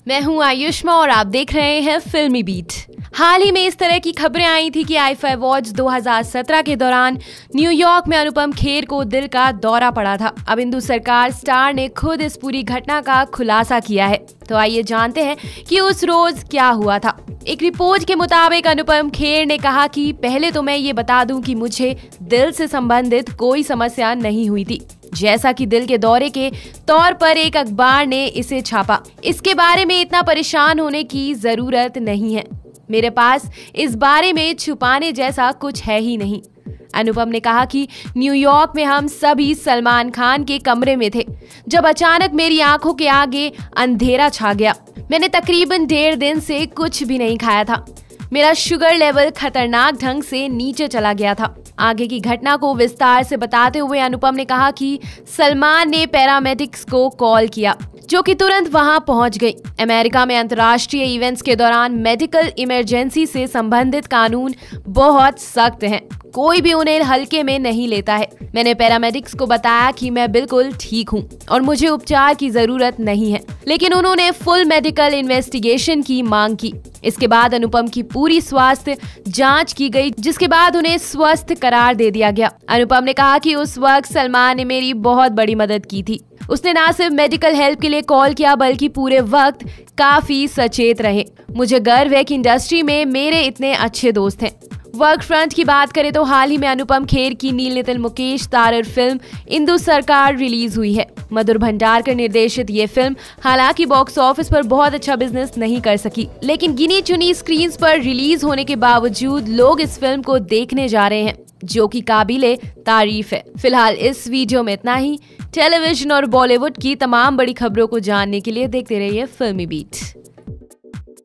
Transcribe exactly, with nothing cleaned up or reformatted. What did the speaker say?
मैं हूं आयुष्मा और आप देख रहे हैं फिल्मी बीट। हाल ही में इस तरह की खबरें आई थी कि आईफा अवार्ड्स दो हज़ार सत्रह के दौरान न्यूयॉर्क में अनुपम खेर को दिल का दौरा पड़ा था। अब इंदु सरकार स्टार ने खुद इस पूरी घटना का खुलासा किया है। तो आइए जानते हैं कि उस रोज क्या हुआ था। एक रिपोर्ट के मुताबिक अनुपम खेर ने कहा कि पहले तो मैं ये बता दूं कि मुझे दिल से संबंधित कोई समस्या नहीं हुई थी, जैसा कि दिल के दौरे के तौर पर एक अखबार ने इसे छापा। इसके बारे में इतना परेशान होने की जरूरत नहीं है। मेरे पास इस बारे में छुपाने जैसा कुछ है ही नहीं। अनुपम ने कहा कि न्यूयॉर्क में हम सभी सलमान खान के कमरे में थे जब अचानक मेरी आंखों के आगे अंधेरा छा गया। मैंने तकरीबन डेढ़ दिन से कुछ भी नहीं खाया था। मेरा शुगर लेवल खतरनाक ढंग से नीचे चला गया था। आगे की घटना को विस्तार से बताते हुए अनुपम ने कहा कि सलमान ने पैरामेडिक्स को कॉल किया, जो कि तुरंत वहां पहुंच गई। अमेरिका में अंतर्राष्ट्रीय इवेंट्स के दौरान मेडिकल इमरजेंसी से संबंधित कानून बहुत सख्त हैं। कोई भी उन्हें हल्के में नहीं लेता है। मैंने पैरामेडिक्स को बताया कि मैं बिल्कुल ठीक हूं और मुझे उपचार की जरूरत नहीं है, लेकिन उन्होंने फुल मेडिकल इन्वेस्टिगेशन की मांग की। इसके बाद अनुपम की पूरी स्वास्थ्य जांच की गई, जिसके बाद उन्हें स्वस्थ करार दे दिया गया। अनुपम ने कहा कि उस वक्त सलमान ने मेरी बहुत बड़ी मदद की थी। उसने न सिर्फ मेडिकल हेल्प के लिए कॉल किया, बल्कि पूरे वक्त काफी सचेत रहे। मुझे गर्व है कि इंडस्ट्री में मेरे इतने अच्छे दोस्त हैं। वर्क फ्रंट की बात करें तो हाल ही में अनुपम खेर की नील नितिन मुकेश तारर फिल्म इंदु सरकार रिलीज हुई है। मधुर भंडारकर निर्देशित ये फिल्म हालांकि बॉक्स ऑफिस पर बहुत अच्छा बिजनेस नहीं कर सकी, लेकिन गिनी चुनी स्क्रीन्स पर रिलीज होने के बावजूद लोग इस फिल्म को देखने जा रहे हैं, जो कि काबिले तारीफ है। फिलहाल इस वीडियो में इतना ही। टेलीविजन और बॉलीवुड की तमाम बड़ी खबरों को जानने के लिए देखते रहिए फिल्मी बीट।